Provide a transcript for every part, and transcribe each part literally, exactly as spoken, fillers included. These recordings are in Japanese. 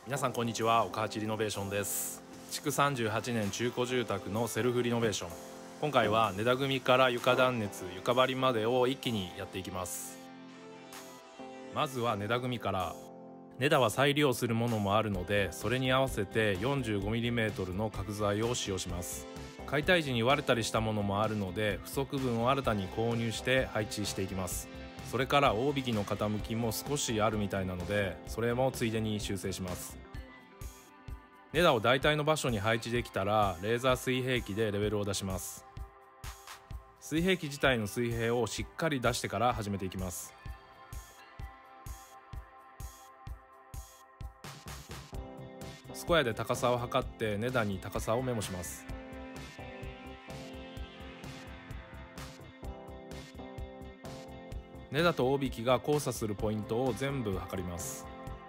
皆さんこんにちは。岡八リノベーションです。築さんじゅうはちねん中古住宅のセルフリノベーション、今回は根田組から床断熱床張りまでを一気にやっていきます。まずは根田組から。根田は再利用するものもあるので、それに合わせて よんじゅうごミリメートル の角材を使用します。解体時に割れたりしたものもあるので、不足分を新たに購入して配置していきます。それから大引きの傾きも少しあるみたいなので、それもついでに修正します。根田を大体の場所に配置できたら、レーザー水平器でレベルを出します。水平器自体の水平をしっかり出してから始めていきます。スコヤで高さを測って根田に高さをメモします。根田と大引きが交差するポイントを全部測ります。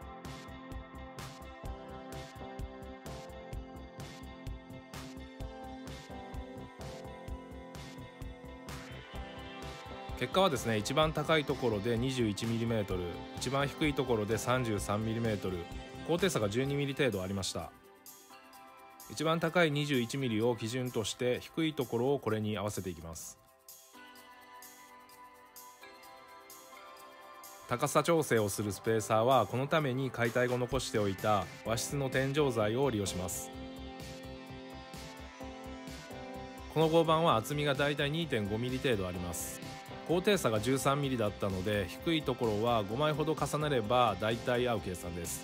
結果はですね、一番高いところで にじゅういちミリメートル、一番低いところで さんじゅうさんミリメートル、高低差がじゅうにミリ程度ありました。一番高い にじゅういちミリを基準として、低いところをこれに合わせていきます。高さ調整をするスペーサーは、このために解体後残しておいた和室の天井材を利用します。この合板は厚みがだいたい にてんごミリ程度あります。高低差がじゅうさんミリだったので、低いところはごまいほど重ねればだいたい合う計算です。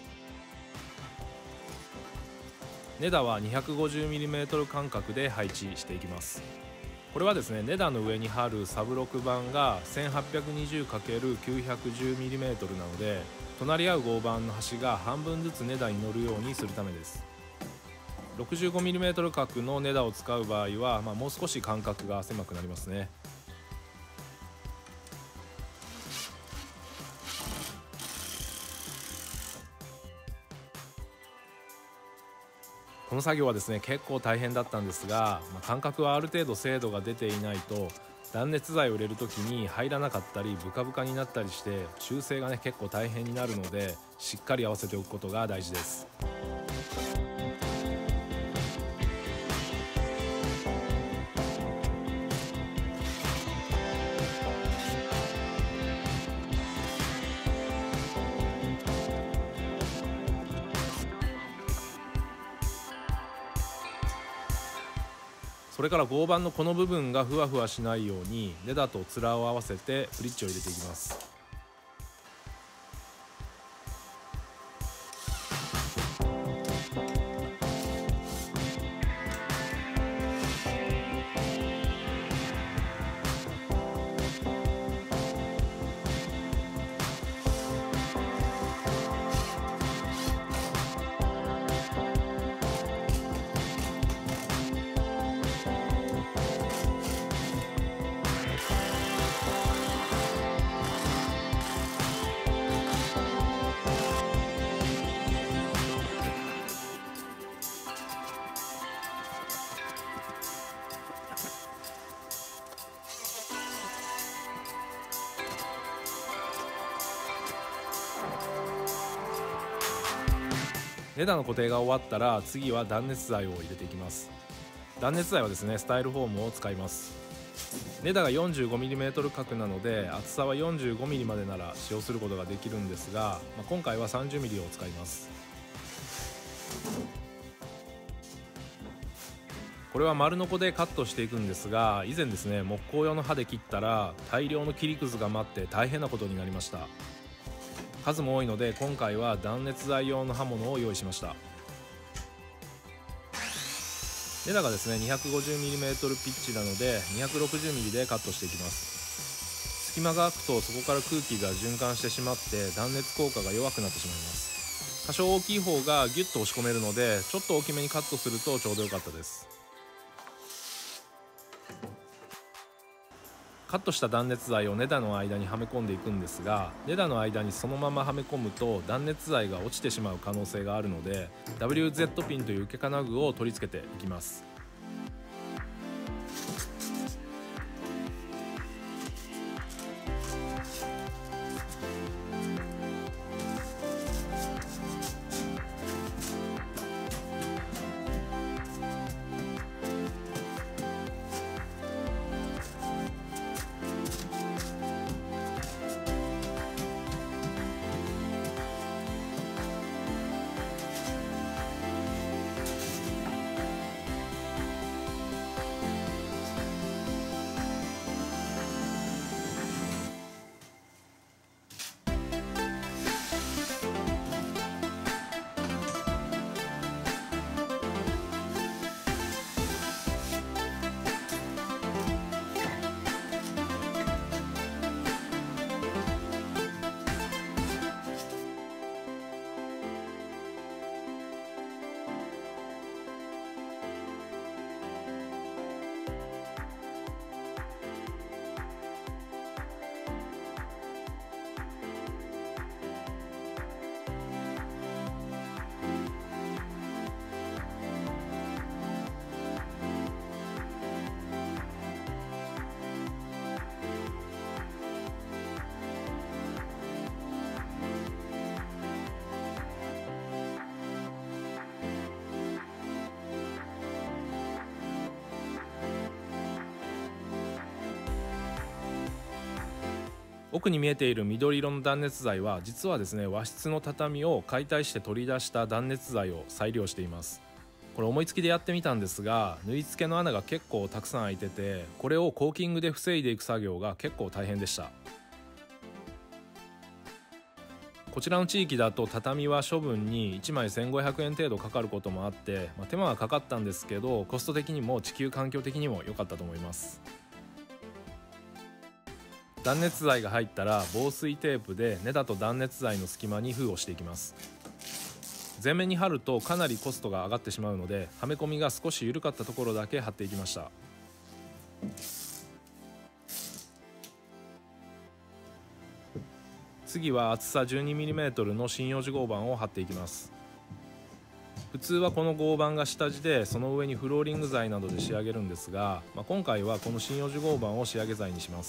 根田は にひゃくごじゅうミリメートル 間隔で配置していきます。これはですね、根田の上に貼るサブロック板が せんはっぴゃくにじゅうかけるきゅうひゃくじゅうミリメートル なので、隣り合う合板の端が半分ずつ根田に乗るようにするためです。ろくじゅうごミリメートル 角の根田を使う場合は、まあ、もう少し間隔が狭くなりますね。この作業はですね、結構大変だったんですが、まあ、間隔はある程度精度が出ていないと、断熱材を入れる時に入らなかったりブカブカになったりして、修正がね結構大変になるので、しっかり合わせておくことが大事です。それから合板のこの部分がふわふわしないように、根田と面を合わせてブリッジを入れていきます。根田の固定が終わったら、次は断熱材を入れていきます。断熱材はですね、スタイルフォームを使います。根田が よんじゅうごミリメートル 角なので、厚さは よんじゅうごミリ までなら使用することができるんですが、まあ、今回は さんじゅうミリ を使います。これは丸ノコでカットしていくんですが、以前ですね、木工用の刃で切ったら大量の切りくずが舞って大変なことになりました。数も多いので、今回は断熱材用の刃物を用意しました。根田がですね にひゃくごじゅうミリメートル ピッチなので にひゃくろくじゅうミリ でカットしていきます。隙間が空くと、そこから空気が循環してしまって断熱効果が弱くなってしまいます。多少大きい方がギュッと押し込めるので、ちょっと大きめにカットするとちょうど良かったです。カットした断熱材を根田の間にはめ込んでいくんですが、根田の間にそのままはめ込むと断熱材が落ちてしまう可能性があるので、 ダブリューゼット ピンという受け金具を取り付けていきます。 奥に見えている緑色の断熱材は実はですね、和室の畳を解体して取り出した断熱材を再利用しています。これ思いつきでやってみたんですが、縫い付けの穴が結構たくさん開いてて、これをコーキングで防いでいく作業が結構大変でした。こちらの地域だと畳は処分にいちまいせんごひゃくえん程度かかることもあって、まあ、手間はかかったんですけど、コスト的にも地球環境的にも良かったと思います。断熱材が入ったら防水テープでネタと断熱材の隙間に封をしていきます。前面に貼るとかなりコストが上がってしまうので、はめ込みが少し緩かったところだけ貼っていきました。次は厚さ じゅうにミリメートル の針葉樹合板を貼っていきます。普通はこの合板が下地で、その上にフローリング材などで仕上げるんですが、まあ、今回はこの針葉樹合板を仕上げ材にします。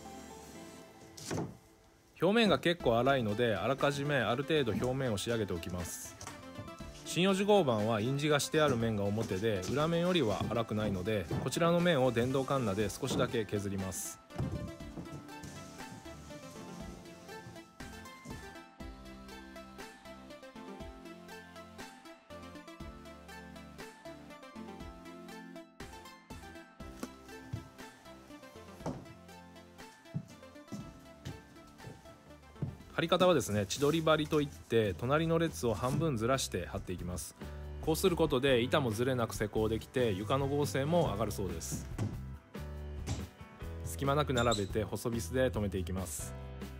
表面が結構粗いので、あらかじめある程度表面を仕上げておきます。針葉樹合板は印字がしてある面が表で、裏面よりは粗くないので、こちらの面を電動カンナで少しだけ削ります。貼り方はですね、千鳥張りといって隣の列を半分ずらして貼っていきます。こうすることで板もずれなく施工できて、床の剛性も上がるそうです。隙間なく並べて細ビスで留めていきます。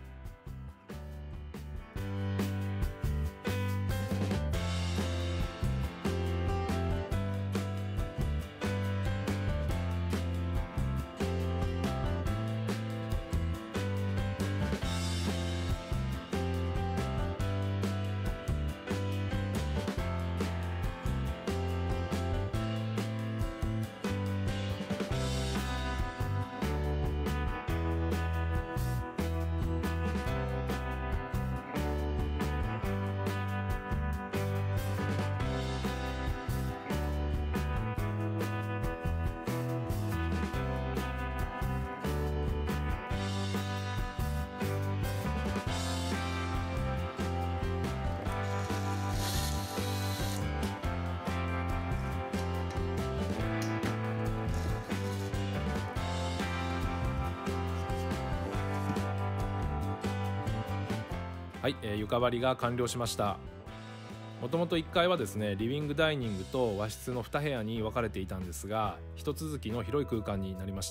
はい、えー、床張りが完了しました。もともといっかいはですね、リビングダイニングと和室のに部屋に分かれていたんですが、一続きの広い空間になりました。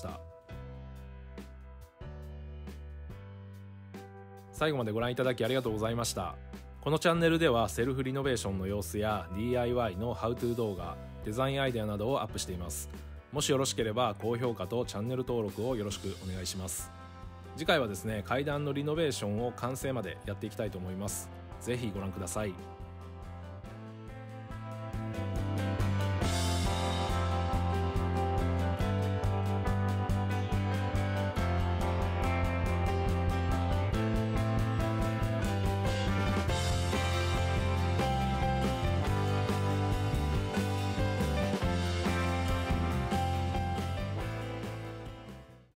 最後までご覧いただきありがとうございました。このチャンネルではセルフリノベーションの様子や ディーアイワイ のハウトゥー動画、デザインアイデアなどをアップしています。もしよろしければ高評価とチャンネル登録をよろしくお願いします。次回はですね、階段のリノベーションを完成までやっていきたいと思います。ぜひご覧ください。